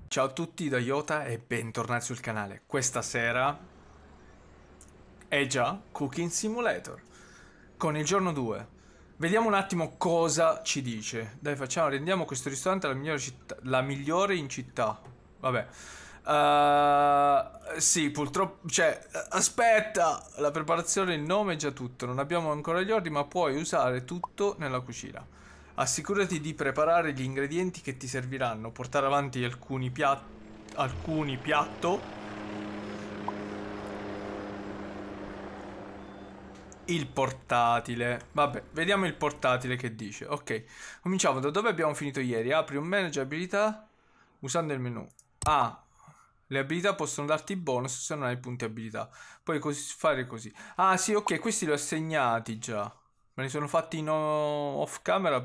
Ciao a tutti da Iota e bentornati sul canale. Questa sera è già Cooking Simulator con il giorno 2. Vediamo un attimo cosa ci dice. Dai, rendiamo questo ristorante la migliore in città. Vabbè. Sì, purtroppo, aspetta, la preparazione, il nome è già tutto. Non abbiamo ancora gli ordini, ma puoi usare tutto nella cucina. Assicurati di preparare gli ingredienti che ti serviranno, portare avanti alcuni piatto. Il portatile. Vabbè, vediamo il portatile che dice. Ok, cominciamo da dove abbiamo finito ieri. Apri un manager abilità usando il menu. Ah, le abilità possono darti bonus se non hai punti abilità. Puoi fare così. Ah sì, ok, questi li ho assegnati già. Me li sono fatti in off camera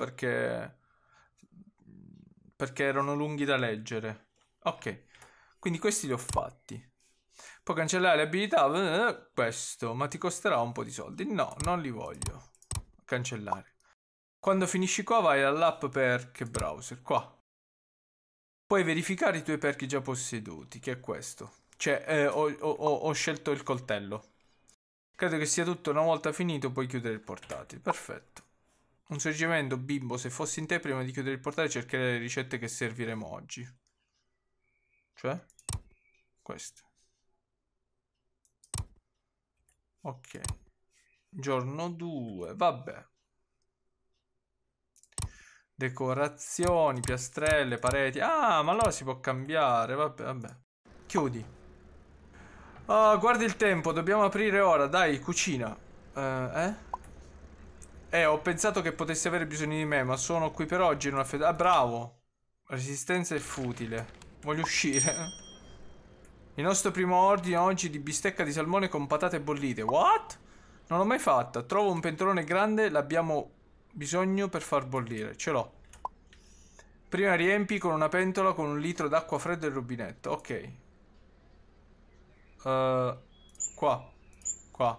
perché erano lunghi da leggere. Ok, quindi questi li ho fatti. Puoi cancellare le abilità, questo, ma ti costerà un po' di soldi. No, non li voglio. Cancellare. Quando finisci qua vai all'app perk browser, qua. Puoi verificare i tuoi perk già posseduti, che è questo. Cioè, ho scelto il coltello. Credo che sia tutto. Una volta finito puoi chiudere il portatile. Perfetto. Un suggerimento, bimbo, se fossi in te prima di chiudere il portale cercherei le ricette che serviremo oggi. Cioè? Questo. Ok. Giorno 2, vabbè. Decorazioni, piastrelle, pareti. Ah, ma allora si può cambiare. Vabbè, vabbè. Chiudi. Ah, guardi il tempo, dobbiamo aprire ora. Dai, cucina. Eh? Ho pensato che potessi avere bisogno di me, ma sono qui per oggi. Non Ah, bravo. Resistenza è futile. Voglio uscire. Il nostro primo ordine oggi di bistecca di salmone con patate bollite. What? Non l'ho mai fatta. Trovo un pentolone grande, l'abbiamo bisogno per far bollire. Ce l'ho. Prima riempi con una pentola con 1 litro d'acqua fredda e il rubinetto. Ok. Qua. Qua.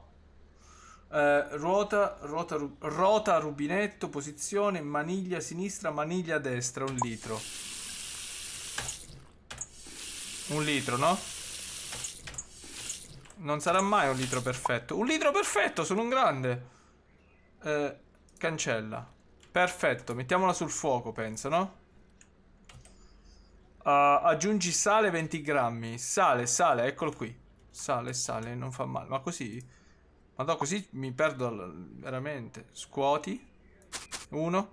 Rota rubinetto, posizione, maniglia sinistra, maniglia destra, 1 litro. 1 litro, no? Non sarà mai 1 litro perfetto. 1 litro perfetto, sono un grande. Cancella. Perfetto, mettiamola sul fuoco, penso, no? Aggiungi sale 20 grammi. Sale, eccolo qui. Sale, non fa male. Ma così? Ma no, così mi perdo veramente. Scuoti. 1.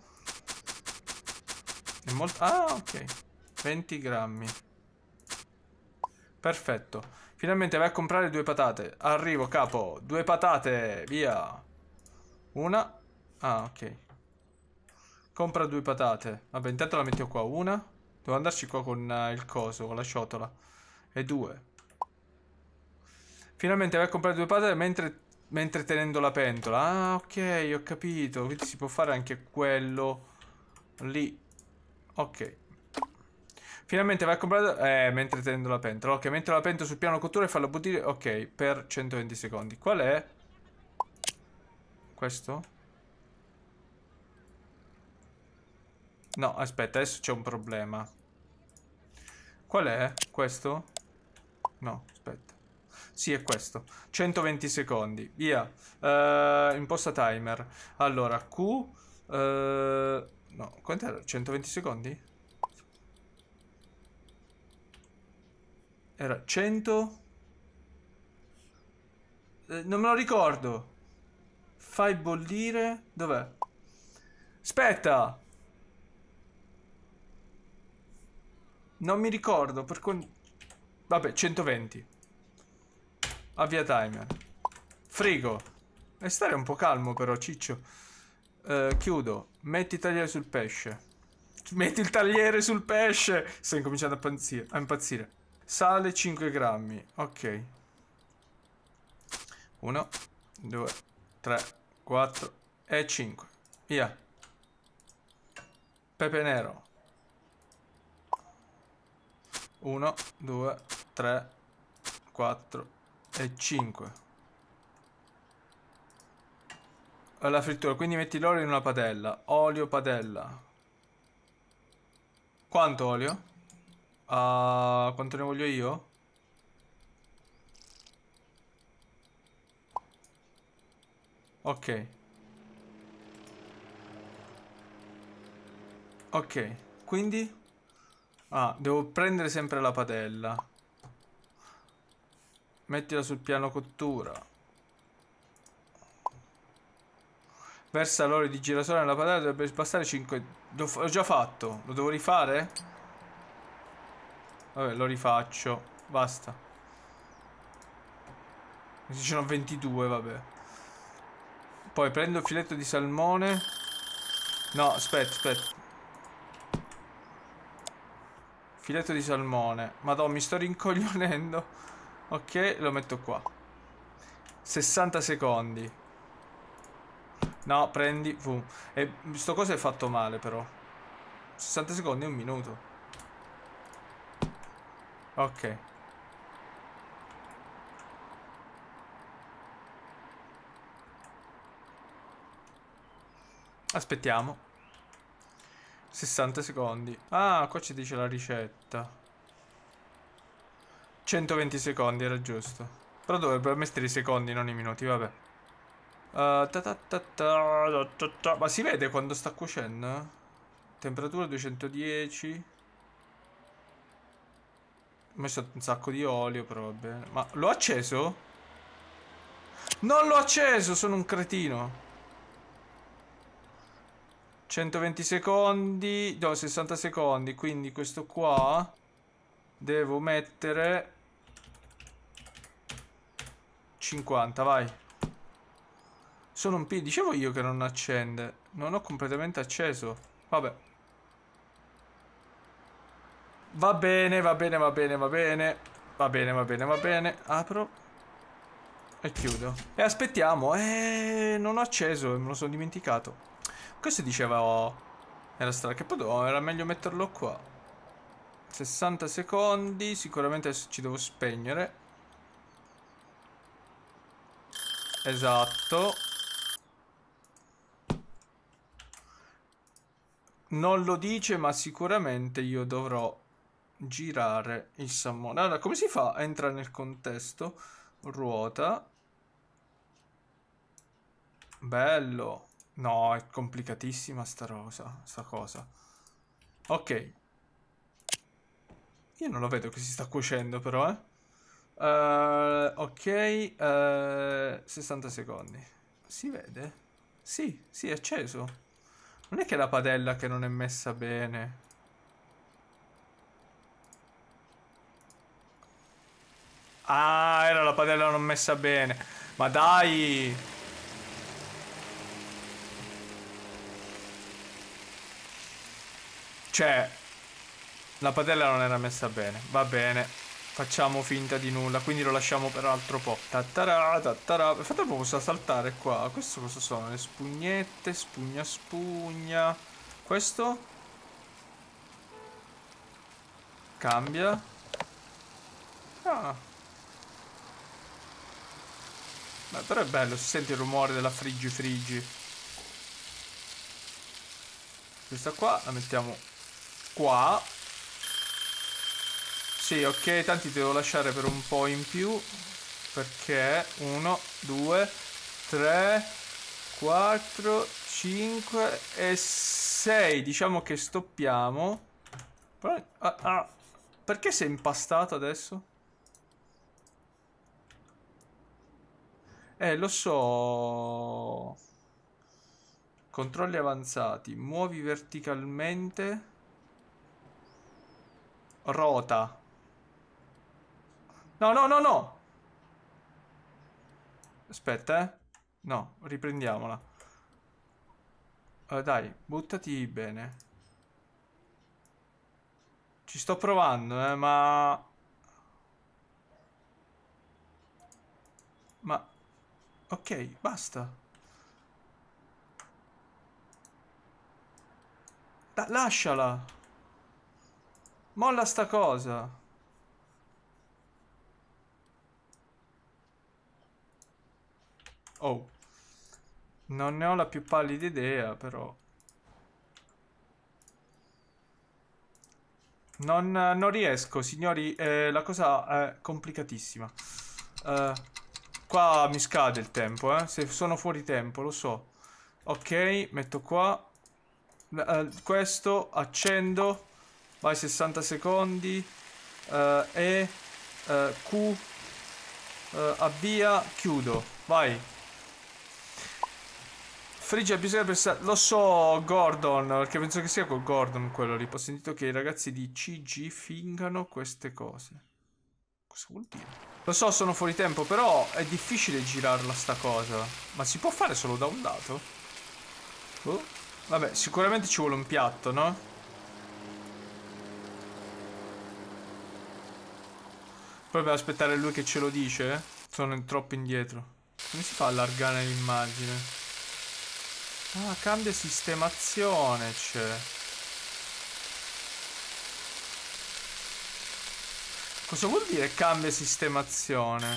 È molto... Ah, ok. 20 grammi. Perfetto. Finalmente vai a comprare 2 patate. Arrivo, capo. 2 patate, via. Una. Ah, ok. Compra 2 patate. Vabbè, intanto la metto qua. Una. Devo andarci qua con il coso, con la ciotola. E 2. Finalmente vai a comprare 2 patate mentre tenendo la pentola. Ah, ok, ho capito. Quindi si può fare anche quello lì. Ok. Finalmente vai a comprare... mentre tenendo la pentola. Ok, mentre la pentola sul piano cottura e farla bollire. Ok, per 120 secondi. Qual è? Questo? No, aspetta, adesso c'è un problema. Qual è? Questo? No, aspetta. Sì, è questo. 120 secondi. Via. Imposta timer. Allora, Q... no, quant'era? 120 secondi? Era 100... non me lo ricordo. Fai bollire... Dov'è? Aspetta! Non mi ricordo, vabbè, 120. Avvia timer. Frigo. E stare un po' calmo però, ciccio. Chiudo. Metti il tagliere sul pesce. Metti il tagliere sul pesce. Sto incominciando a impazzire. Sale 5 grammi. Ok. 1, 2, 3, 4 e 5. Via. Pepe nero. 1, 2, 3, 4 e 5. La frittura, quindi metti l'olio in una padella. Olio, padella. Quanto olio? Quanto ne voglio io? Ok. Ok. Quindi? Ah, devo prendere sempre la padella. Mettila sul piano cottura. Versa l'olio di girasole nella padella, dovrebbe bastare 5... L'ho già fatto. Lo devo rifare? Vabbè, lo rifaccio. Basta. Ce ne ho 22, vabbè. Poi prendo il filetto di salmone. No, aspetta, aspetta. Filetto di salmone. Madonna, mi sto rincoglionendo. Ok, lo metto qua. 60 secondi. No, prendi. E sto coso è fatto male, però. 60 secondi, un minuto. Ok. Aspettiamo. 60 secondi. Ah, qua ci dice la ricetta. 120 secondi, era giusto. Però dovrebbero mettere i secondi, non i minuti, vabbè. Ma si vede quando sta cuocendo? Temperatura 210. Ho messo un sacco di olio, però va bene. Ma l'ho acceso? Non l'ho acceso, sono un cretino. 120 secondi. No, 60 secondi. Quindi questo qua devo mettere 50, vai. Sono un P. Dicevo io che non accende. Non ho completamente acceso. Vabbè. Va bene, va bene, va bene, va bene. Va bene, va bene, va bene. Apro e chiudo. E aspettiamo. Non ho acceso, me lo sono dimenticato. Questo diceva era strano. Che poi era meglio metterlo qua. 60 secondi. Sicuramente adesso ci devo spegnere. Esatto. Non lo dice, ma sicuramente io dovrò girare il salmone. Allora, come si fa? Entra nel contesto. Ruota. Bello. No, è complicatissima sta cosa. Ok. Io non lo vedo che si sta cuocendo però, eh. Ok, 60 secondi. Si vede? Sì, sì, è acceso. Non è che è la padella che non è messa bene. Ah, era la padella non messa bene. Ma dai! Cioè, la padella non era messa bene. Va bene. Facciamo finta di nulla, quindi lo lasciamo per altro po'. Tattarà, tattarà. Nel frattempo posso saltare qua. Questo cosa sono? Le spugnette, spugna spugna. Questo cambia. Ah, beh, però è bello, si sente il rumore della friggi friggi. Questa qua la mettiamo qua. Sì, ok, tanti devo lasciare per un po' in più. Perché 1, 2, 3, 4, 5 e 6. Diciamo che stoppiamo. Perché sei impastato adesso? Lo so. Controlli avanzati. Muovi verticalmente. Rota. No, no, no, no. Aspetta, eh. No, riprendiamola. Dai, buttati bene. Ci sto provando, ma... Ma... Ok, basta. Lasciala. Molla sta cosa. Oh. Non ne ho la più pallida idea, però. Non riesco, signori. La cosa è complicatissima. Qua mi scade il tempo, eh. Se sono fuori tempo, lo so. Ok, metto qua. Questo, accendo. Vai 60 secondi. E Q. Avvia, chiudo. Vai. Frigge ha bisogno per... Lo so, Gordon, perché penso che sia con Gordon quello lì. Ho sentito che i ragazzi di CG fingano queste cose. Cosa vuol dire? Lo so, sono fuori tempo, però è difficile girarla sta cosa. Ma si può fare solo da un lato? Oh. Vabbè, sicuramente ci vuole un piatto, no? Poi dobbiamo aspettare lui che ce lo dice, eh? Sono troppo indietro. Come si fa a allargare l'immagine? Ah, cambia sistemazione, c'è. Cosa vuol dire cambia sistemazione?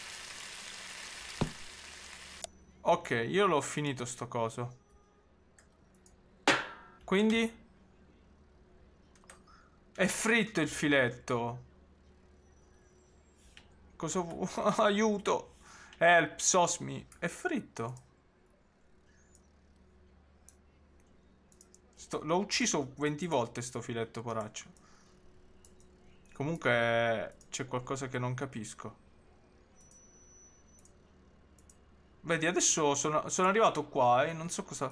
Ok, io l'ho finito sto coso. Quindi? È fritto il filetto. Cosa vuoi? Aiuto. Help, sosmi. È fritto. L'ho ucciso 20 volte sto filetto, poraccio. Comunque c'è qualcosa che non capisco. Vedi, adesso sono arrivato qua e non so cosa...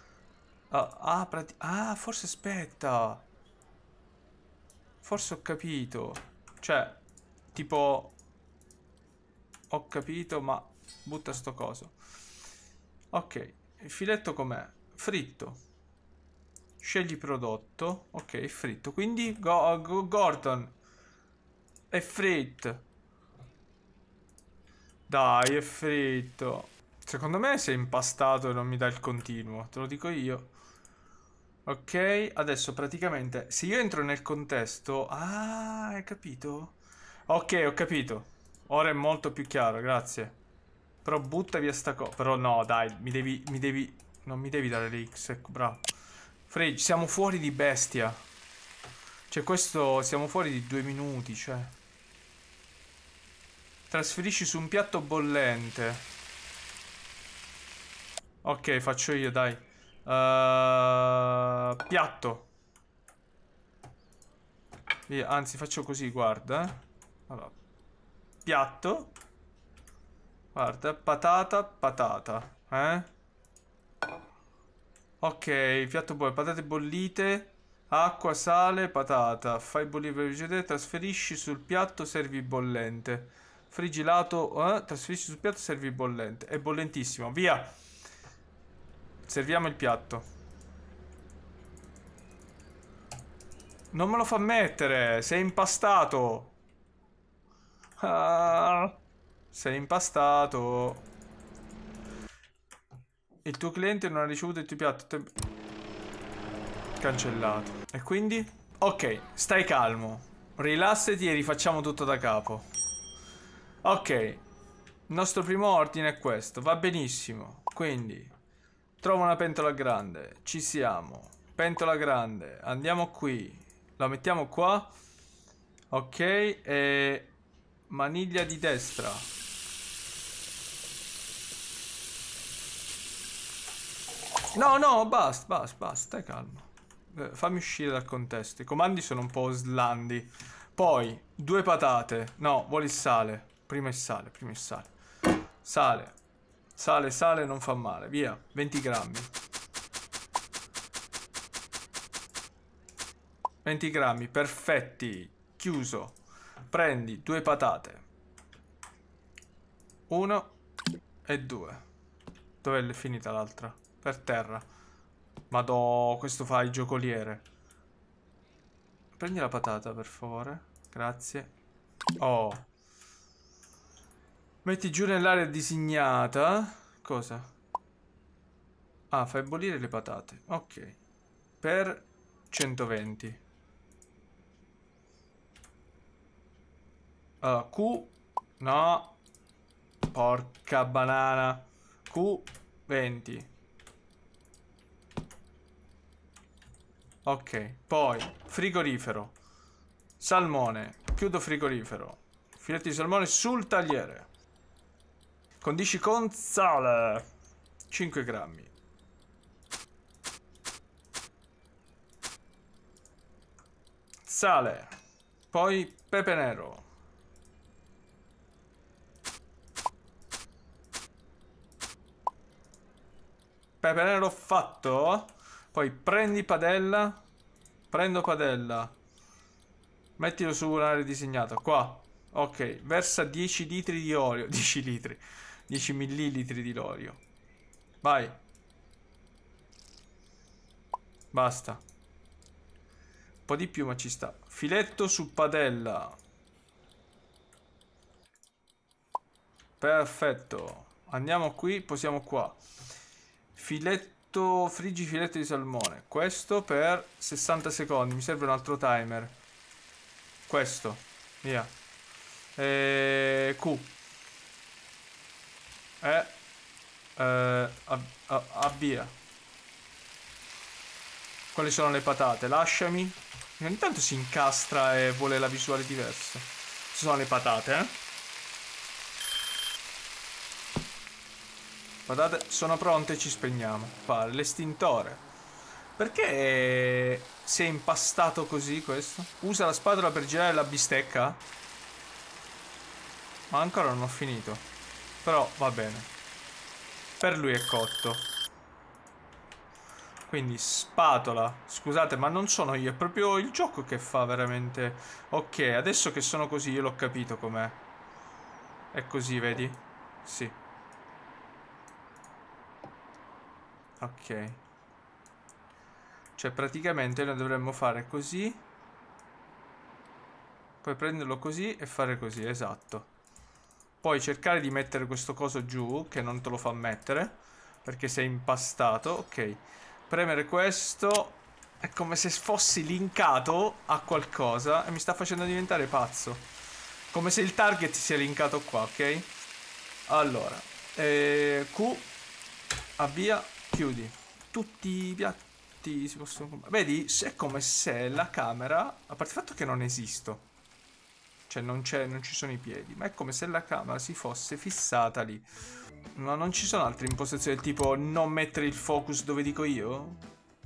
forse aspetta. Forse ho capito. Cioè, tipo... Ho capito, ma butta sto coso. Ok, il filetto com'è? Fritto. Scegli prodotto. Ok, è fritto. Quindi Gordon è fritto. Dai, è fritto. Secondo me sei impastato e non mi dà il continuo. Te lo dico io. Ok, adesso praticamente se io entro nel contesto... Ah, hai capito? Ok, ho capito. Ora è molto più chiaro, grazie. Però butta via sta cosa. Però no, dai, non mi devi dare le X, ecco, bravo. Fridge, siamo fuori di bestia. Cioè, questo... Siamo fuori di 2 minuti, cioè. Trasferisci su un piatto bollente. Ok, faccio io, dai. Piatto. Via, anzi, faccio così, guarda. Allora, piatto. Guarda, patata, patata. Ok, piatto poi, patate bollite, acqua, sale, patata. Fai bollire per vegetale, trasferisci sul piatto, servi bollente. Frigilato, trasferisci sul piatto, servi bollente. È bollentissimo, via. Serviamo il piatto. Non me lo fa mettere, sei impastato. Ah, sei impastato. Il tuo cliente non ha ricevuto il tuo piatto. Cancellato. E quindi? Ok, stai calmo. Rilassati e rifacciamo tutto da capo. Ok, il nostro primo ordine è questo. Va benissimo. Quindi, trova una pentola grande. Ci siamo. Pentola grande. Andiamo qui. La mettiamo qua. Ok, e... maniglia di destra. No, no, basta, stai calmo. Fammi uscire dal contesto. I comandi sono un po' slandi. Poi, 2 patate. No, vuole il sale. Prima il sale, prima il sale. Sale. Sale, sale, non fa male. Via, 20 grammi. 20 grammi, perfetti. Chiuso. Prendi 2 patate. 1 e 2. Dov'è finita l'altra? Per terra. Madò, questo fa il giocoliere. Prendi la patata, per favore. Grazie. Oh. Metti giù nell'area disegnata. Cosa? Ah, fai bollire le patate. Ok. Per 120. Q. No. Porca banana. Q. 20. Ok. Poi, frigorifero. Salmone. Chiudo frigorifero. Filetti di salmone sul tagliere. Condisci con sale. 5 grammi. Sale. Poi pepe nero. Pepe nero fatto. Poi prendi padella. Prendo padella. Mettilo su un'area disegnata. Qua. Ok. Versa 10 litri di olio. 10 litri. 10 millilitri di olio. Vai. Basta. Un po' di più ma ci sta. Filetto su padella. Perfetto. Andiamo qui. Posiamo qua. Filetto. Friggi filetto di salmone. Questo per 60 secondi. Mi serve un altro timer. Questo. Via. Q. Avvia. Quali sono le patate? Lasciami. Ogni tanto si incastra e vuole la visuale diversa. Ci sono le patate, eh? Patate sono pronte, ci spegniamo. Pare l'estintore. Perché si è impastato così questo? Usa la spatola per girare la bistecca? Ma ancora non ho finito. Però va bene. Per lui è cotto. Quindi spatola. Scusate, ma non sono io, è proprio il gioco che fa veramente. Ok, adesso che sono così io l'ho capito com'è. È così, vedi? Sì. Ok. Cioè praticamente noi dovremmo fare così. Poi prenderlo così e fare così, esatto. Poi cercare di mettere questo coso giù, che non te lo fa mettere, perché sei impastato. Ok. Premere questo. È come se fossi linkato a qualcosa e mi sta facendo diventare pazzo. Come se il target sia linkato qua, ok? Allora. Q. Avvia. Chiudi. Tutti i piatti si possono... Vedi? È come se la camera... A parte il fatto che non esisto. Cioè non ci sono i piedi. Ma è come se la camera si fosse fissata lì. Ma non ci sono altre impostazioni del tipo non mettere il focus dove dico io?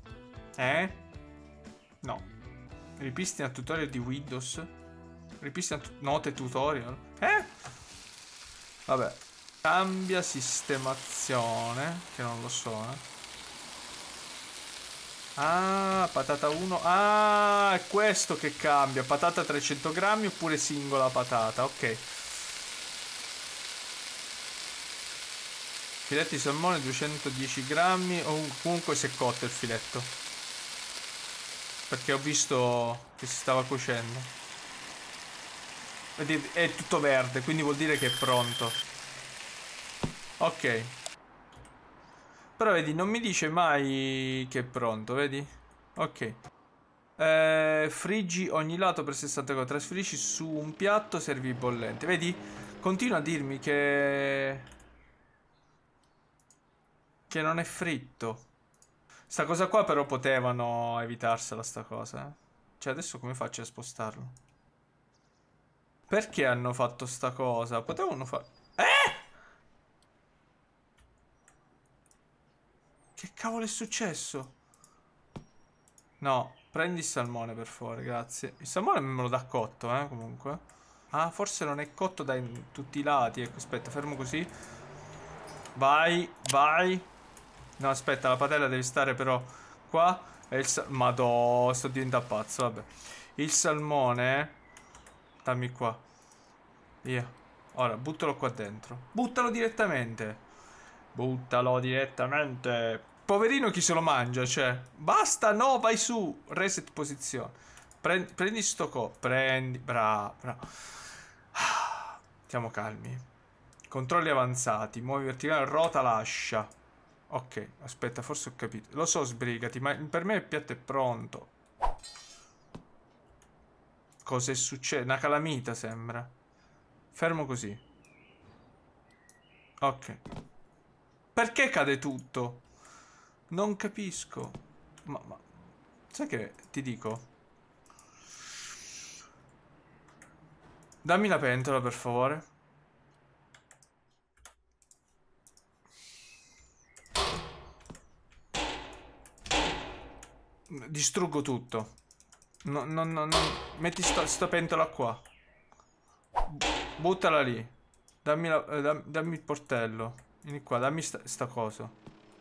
No. Ripristina tutorial di Windows. Ripristina note tutorial. Vabbè. Cambia sistemazione. Che non lo so, Ah, patata 1. Ah, è questo che cambia. Patata 300 grammi oppure singola patata. Ok. Filetti di salmone 210 grammi. O comunque si è cotto il filetto. Perché ho visto che si stava cuocendo. È tutto verde, quindi vuol dire che è pronto. Ok. Però vedi, non mi dice mai che è pronto, vedi? Ok. Friggi ogni lato per 60 gradi. Trasferisci su un piatto, servi bollente. Vedi? Continua a dirmi che non è fritto. Sta cosa qua però potevano evitarsela sta cosa, eh. Cioè adesso come faccio a spostarlo? Perché hanno fatto sta cosa? Potevano fare... Che cavolo è successo? No, prendi il salmone per favore, grazie. Il salmone me lo dà cotto, comunque. Ah, forse non è cotto da tutti i lati. Ecco, aspetta, fermo così. Vai, vai. No, aspetta, la padella deve stare però qua. E il Madò, sto diventando pazzo, vabbè. Il salmone. Dammi qua. Via. Ora, buttalo qua dentro. Buttalo direttamente. Buttalo direttamente. Poverino chi se lo mangia, cioè. Basta, no, vai su. Reset posizione. Prendi sto Prendi. Bravo, bravo. Stiamo calmi. Controlli avanzati. Muovi verticale, rota, lascia. Ok, aspetta, forse ho capito. Lo so, sbrigati, ma per me il piatto è pronto. Cos'è successo? Una calamita sembra. Fermo così. Ok. Perché cade tutto? Non capisco. Ma sai che ti dico? Dammi la pentola, per favore. Distruggo tutto. No, no, no, no. Metti sta pentola qua. Buttala lì. Dammi il portello. Vieni qua, dammi sta cosa.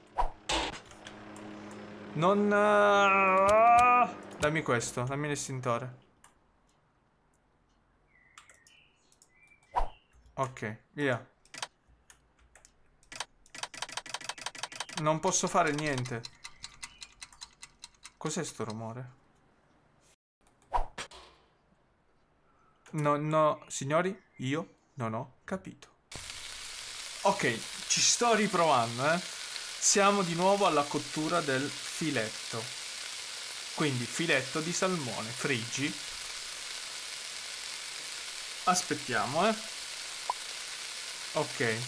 Non... dammi questo, dammi l'estintore. Ok, via. Non posso fare niente. Cos'è sto rumore? No, no, signori, io non ho capito. Ok, ci sto riprovando, eh. Siamo di nuovo alla cottura del filetto. Quindi filetto di salmone, friggi. Aspettiamo, eh. Ok.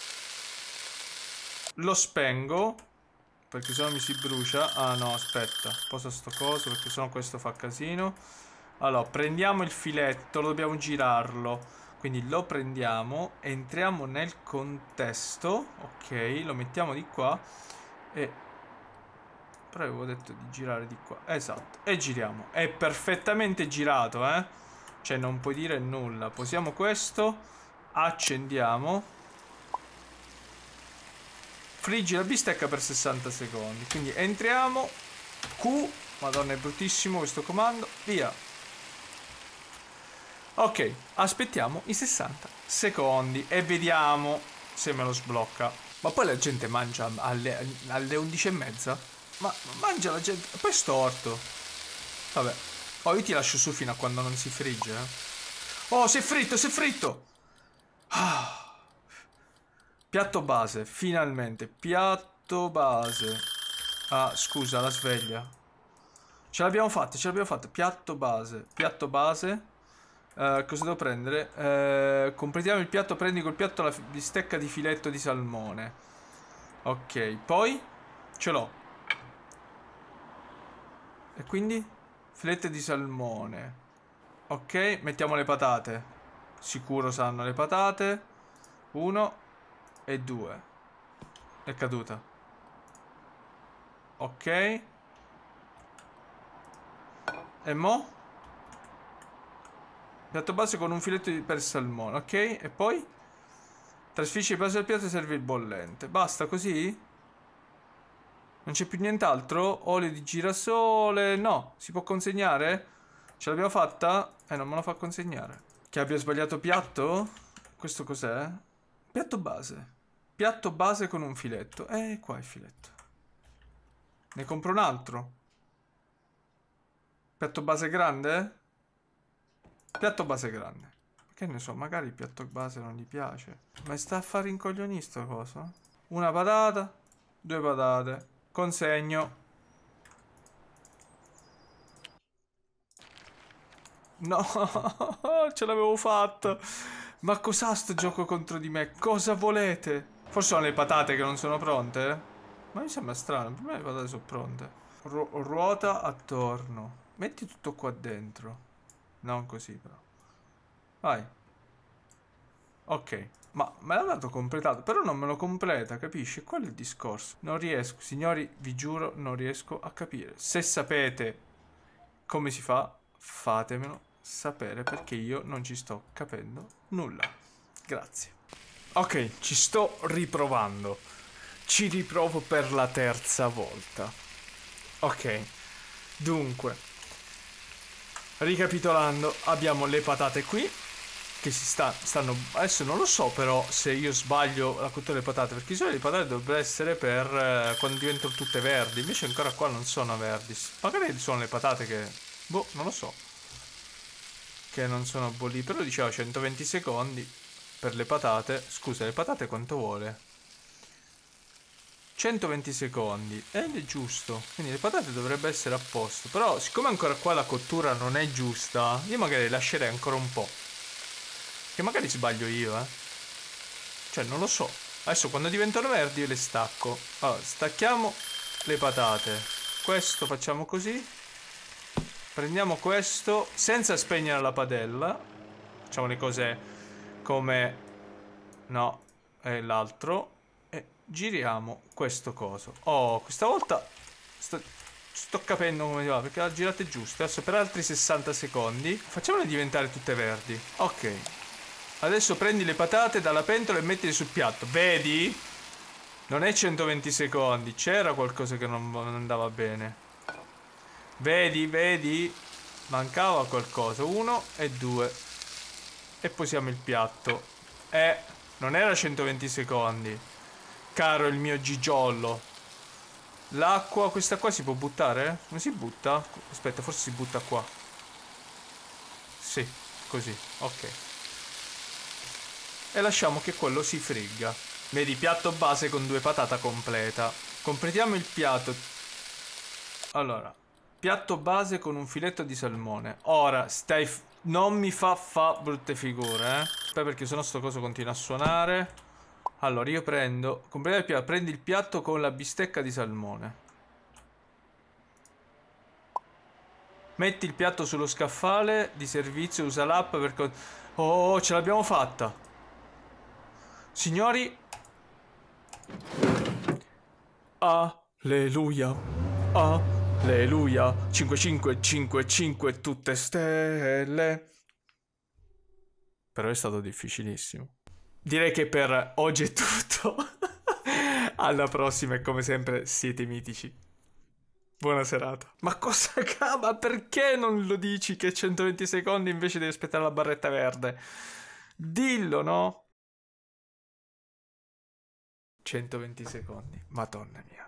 Lo spengo, perché sennò mi si brucia. Ah no, aspetta. Posa sto coso, perché sennò questo fa casino. Allora, prendiamo il filetto, lo dobbiamo girarlo. Quindi lo prendiamo, entriamo nel contesto. Ok, lo mettiamo di qua. E... però avevo detto di girare di qua. Esatto, e giriamo. È perfettamente girato, eh. Cioè, non puoi dire nulla. Posiamo questo. Accendiamo. Friggi la bistecca per 60 secondi. Quindi entriamo. Q. Madonna, è bruttissimo questo comando. Via. Ok, aspettiamo i 60 secondi e vediamo se me lo sblocca. Ma poi la gente mangia alle 11:30? Ma mangia la gente... Poi è storto. Vabbè. Oh, io ti lascio su fino a quando non si frigge, eh. Oh, si è fritto, si è fritto! Ah. Piatto base, finalmente. Piatto base. Ah, scusa, la sveglia. Ce l'abbiamo fatta. Piatto base. Piatto base. Cosa devo prendere? Completiamo il piatto. Prendi col piatto la bistecca di filetto di salmone. Ok, poi ce l'ho. E quindi? Filetto di salmone. Ok, mettiamo le patate. Sicuro saranno le patate. 1 e 2. È caduta. Ok. E mo'? Piatto base con un filetto per salmone, ok? E poi? Trasferisci il base del piatto e servi il bollente. Basta così? Non c'è più nient'altro? Olio di girasole? No. Si può consegnare? Ce l'abbiamo fatta? Non me lo fa consegnare. Che abbia sbagliato piatto? Questo cos'è? Piatto base. Piatto base con un filetto. Qua è il filetto. Ne compro un altro. Piatto base grande? Piatto base grande. Che ne so, magari il piatto base non gli piace. Ma sta a fare incoglionire sta cosa? Una patata, 2 patate. Consegno. No, ce l'avevo fatta. Ma cos'ha sto gioco contro di me? Cosa volete? Forse sono le patate che non sono pronte? Ma mi sembra strano, per me le patate sono pronte. Ruota attorno. Metti tutto qua dentro. Non così però. Vai. Ok, ma me l'ha dato completato, però non me lo completa, capisci? Quello è il discorso. Non riesco, signori, vi giuro, non riesco a capire. Se sapete come si fa, fatemelo sapere, perché io non ci sto capendo nulla. Grazie. Ok, ci sto riprovando. Ci riprovo per la terza volta. Ok, dunque, ricapitolando, abbiamo le patate qui che stanno... Adesso non lo so però se io sbaglio la cottura delle patate, perché di solito le patate dovrebbero essere per quando diventano tutte verdi, invece ancora qua non sono verdi. Magari sono le patate che... boh, non lo so, che non sono bollite, però diceva 120 secondi per le patate. Scusa, le patate quanto vuole? 120 secondi ed è giusto, quindi le patate dovrebbero essere a posto. Però siccome ancora qua la cottura non è giusta, io magari lascerei ancora un po', che magari sbaglio io, cioè non lo so. Adesso quando diventano verdi io le stacco. Allora, stacchiamo le patate. Questo facciamo così. Prendiamo questo senza spegnere la padella. Facciamo le cose come... No, è l'altro. E giriamo questo coso. Oh, questa volta sto capendo come va, perché la girate giusta. Adesso per altri 60 secondi. Facciamole diventare tutte verdi. Ok. Adesso prendi le patate dalla pentola e mettile sul piatto. Vedi? Non è 120 secondi. C'era qualcosa che non andava bene. Vedi, vedi? Mancava qualcosa. 1 e 2. E posiamo il piatto. Non era 120 secondi. Caro il mio gigiollo. L'acqua, questa qua si può buttare? Come si butta? Aspetta, forse si butta qua. Sì, così, ok. E lasciamo che quello si frigga. Vedi, piatto base con 2 patate completa. Completiamo il piatto. Allora, piatto base con un filetto di salmone. Ora, non mi fa brutte figure, Poi perché sennò sto coso continua a suonare. Allora, io prendo... Completiamo il piatto. Prendi il piatto con la bistecca di salmone. Metti il piatto sullo scaffale di servizio, usa l'app per... Oh, ce l'abbiamo fatta. Signori... Alleluia. Alleluia. 5555 tutte stelle. Però è stato difficilissimo. Direi che per oggi è tutto. Alla prossima e come sempre siete mitici. Buona serata. Ma cosa cava? Perché non lo dici che 120 secondi invece devi aspettare la barretta verde? Dillo, no? 120 secondi. Madonna mia.